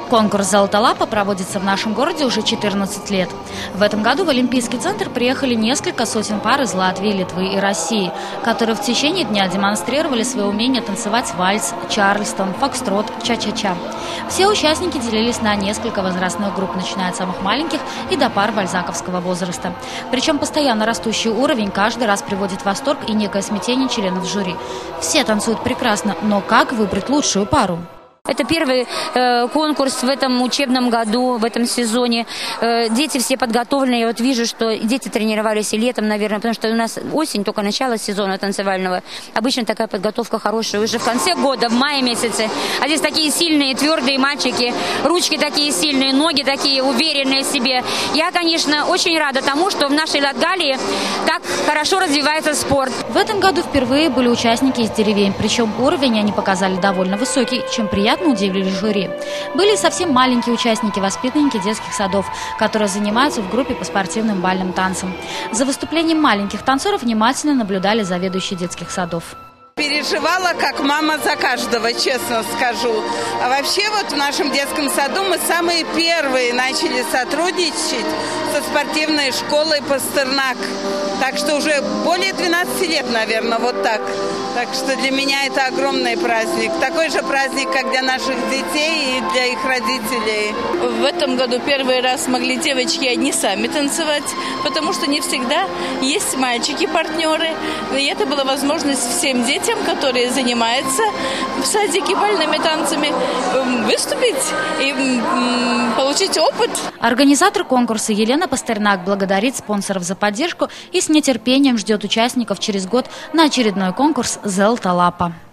Конкурс «Золотая лапа» проводится в нашем городе уже 14 лет. В этом году в Олимпийский центр приехали несколько сотен пар из Латвии, Литвы и России, которые в течение дня демонстрировали свое умение танцевать вальс, чарльстон, фокстрот, ча-ча-ча. Все участники делились на несколько возрастных групп, начиная от самых маленьких и до пар бальзаковского возраста. Причем постоянно растущий уровень каждый раз приводит в восторг и некое смятение членов жюри. Все танцуют прекрасно, но как выбрать лучшую пару? Это первый конкурс в этом учебном году, в этом сезоне. Дети все подготовлены. Я вот вижу, что дети тренировались и летом, наверное, потому что у нас осень, только начало сезона танцевального. Обычно такая подготовка хорошая уже в конце года, в мае месяце. А здесь такие сильные, твердые мальчики, ручки такие сильные, ноги такие уверенные в себе. Я, конечно, очень рада тому, что в нашей Латгалии так хорошо развивается спорт. В этом году впервые были участники из деревень, причем уровень они показали довольно высокий, чем приятно удивили жюри. Были и совсем маленькие участники, воспитанники детских садов, которые занимаются в группе по спортивным бальным танцам. За выступлением маленьких танцоров внимательно наблюдали заведующие детских садов. Переживала, как мама, за каждого, честно скажу. А вообще вот в нашем детском саду мы самые первые начали сотрудничать со спортивной школой «Пастернак». Так что уже более 12 лет, наверное, вот так. Так что для меня это огромный праздник. Такой же праздник, как для наших детей и для их родителей. В этом году первый раз могли девочки одни сами танцевать, потому что не всегда есть мальчики-партнеры. И это была возможность всем детям, которые занимаются в садике бальными танцами, выступить и получить опыт. Организатор конкурса Елена Пастернак благодарит спонсоров за поддержку и с нетерпением ждет участников через год на очередной конкурс «Золотая лапа».